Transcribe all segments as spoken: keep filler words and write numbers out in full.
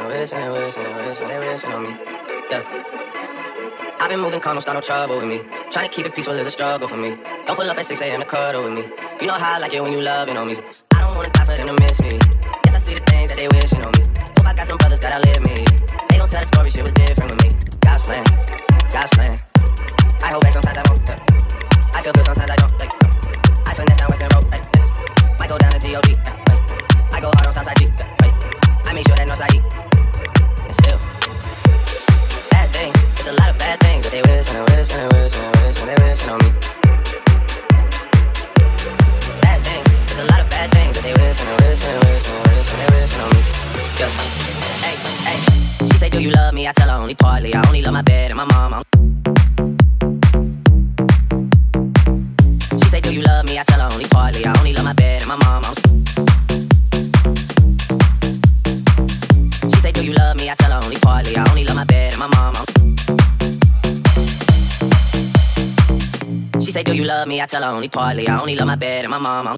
they wishing, they wishing, they wishing, they wishing on me. Yeah. I've been moving calm, don't start no trouble with me. Trying to keep it peaceful is a struggle for me. Don't pull up at six a.m. to cuddle with me. You know how I like it when you loving on me. I don't wanna die for them to miss me. Yes, I see the things that they wishing on me. Hope I got some brothers that outlive me. They gon' tell the story, shit was different with me. God's plan, God's plan. I hold back sometimes I won't. Yeah. I feel good sometimes I don't. Like, I finesse down Western Road. Like, yes. Might go down to G O D. Yeah. Like, I go hard on Southside G. Yeah. Like, I make sure that Northside E. And still, bad things. There's a lot of bad things that they wish and they wish and they wish and they wish and they wishing on me. Bad things. There's a lot of bad things that they wish and they wish and they wish and they wish and they wishing on me. Yo. Hey, hey. She say, do you love me? I tell her only partly. I only love my bed and my mama. She say, do you love me? I tell her only partly. I only love my bed and my mama. She say, do you love me? I tell her only partly. I only love my bed and my mama. She say, do you love me? I tell her only partly. I only love my bed and my mama.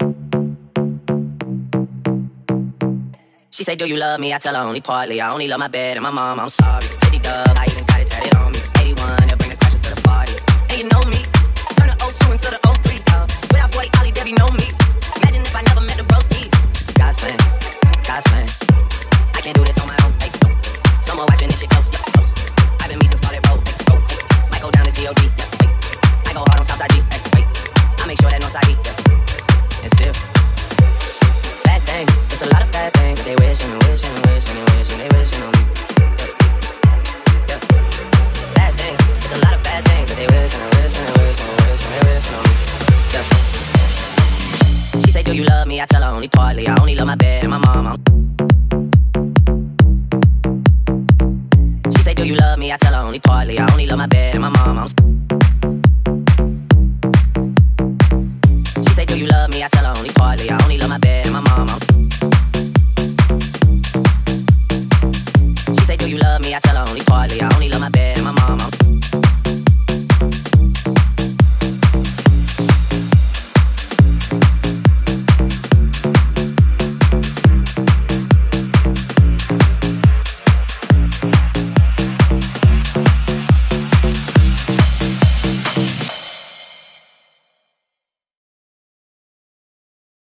She say, do you love me? I tell her only partly. I only love my bed and my mama. I'm sorry. fifty dub, I even got it tatted on me. eighty-one, they'll bring the crashers to the party. And you know me. Turn the oh two into the oh three. Uh, without boy, Ollie, Debbie know me. Imagine if I never met the broskies. God's plan, God's plan. I can't do this on my own. Hey, no. Someone watching this shit close, yeah, close. I've been me since Scarlet Road. Hey, oh, hey. Might go down to G O D. Yeah, hey. I go hard on Southside G. Hey, wait. I make sure that Northside E. Yeah. And still, bad things. It's a lot of bad things that they wish and they wish and they wish and they wish and they wishing on me. Yeah. Yeah. Bad things. It's a lot of bad things that they wish and they wish and they wish and they wish and they wishing on me. Yeah. She say, do you love me? I tell her only partly. I only love my bed and my mama. She say, do you love me? I tell her only partly. I only love my bed and my mama.